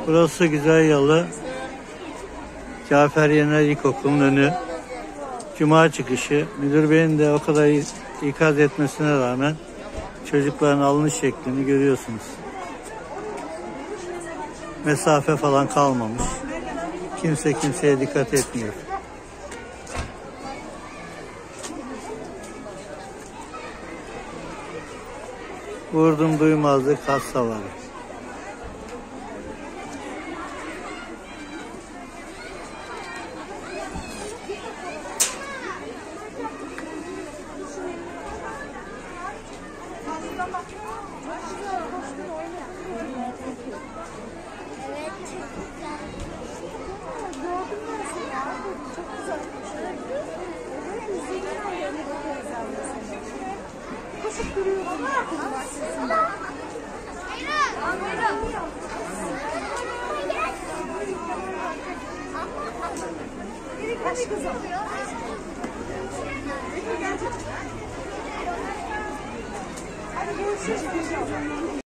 Burası Güzel Yalı Cafer Yener İlkokulu'nun önü. Cuma çıkışı. Müdür beyin de o kadar ikaz etmesine rağmen çocukların alınış şeklini görüyorsunuz. Mesafe falan kalmamış. Kimse kimseye dikkat etmiyor. Vurdum duymazlık has savarı. Hadi görüşürüz.